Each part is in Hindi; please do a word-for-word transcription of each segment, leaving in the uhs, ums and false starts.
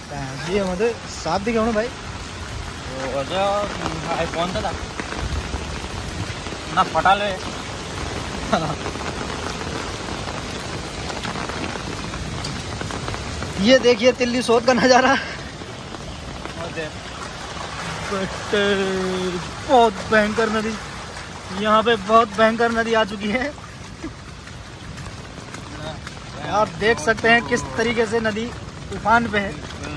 ये मतलब साथ दिखे होना भाई आईफोन था ना फटा ले। ये देखिए तिल्ली सोत का नज़ारा। बहुत भयंकर नदी, यहाँ पे बहुत भयंकर नदी आ चुकी है। आप देख सकते हैं किस तरीके से नदी उफान पे है।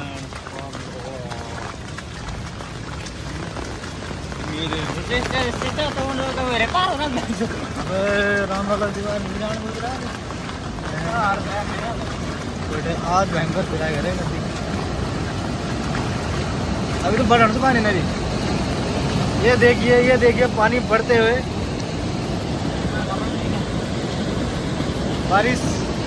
आज भयंकर फिरा करे नदी, अभी तो बढ़ से पानी नदी। ये देखिए ये देखिए पानी बढ़ते हुए, बारिश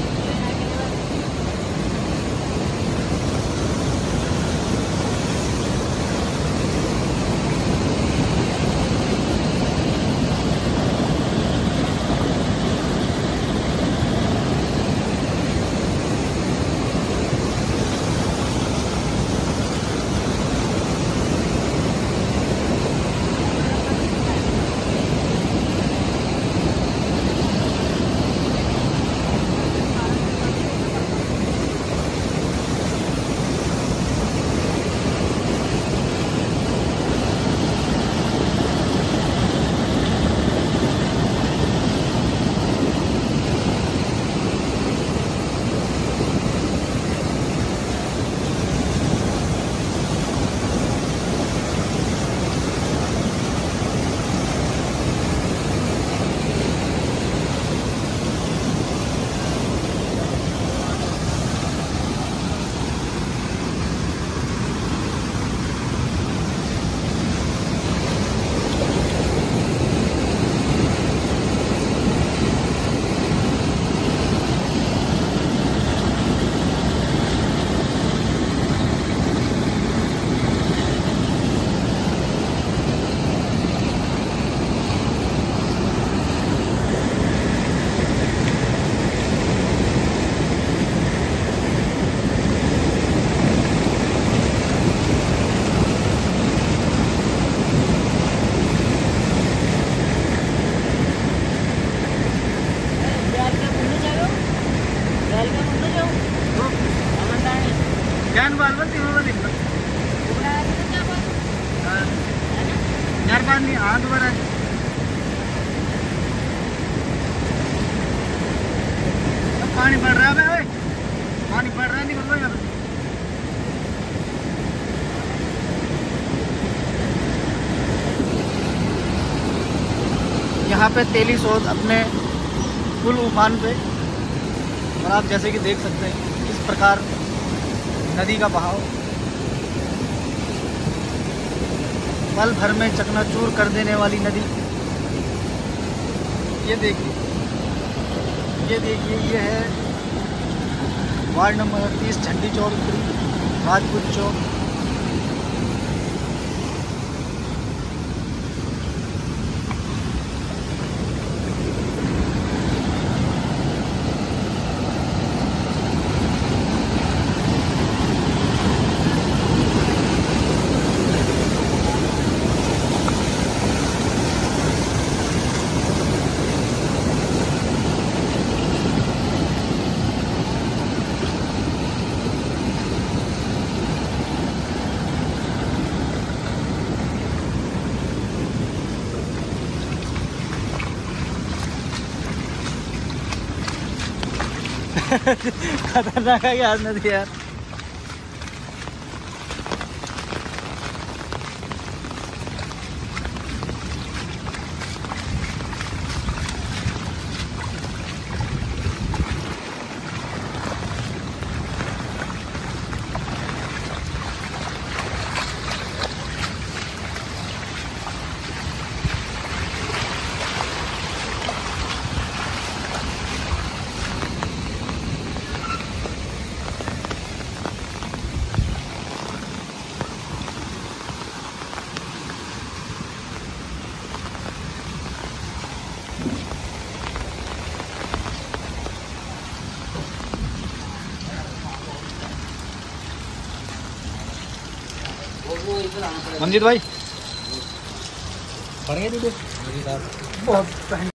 ज्ञान बाल बन तीनों दिन यार पानी आग भरा पानी पड़ रहा है भाई, पानी पड़ रहा है, निकल लो यार। यहाँ पे तेली सोत अपने फुल उफान पे, और आप जैसे कि देख सकते हैं इस प्रकार नदी का बहाव पल भर में चकनाचूर कर देने वाली नदी। ये देखिए ये देखिए ये है वार्ड नंबर तीस झंडी चौक राजपूत चौक। खतरनाक है यार नदी यार। मंजीत भाई बढ़िया वीडियो बहुत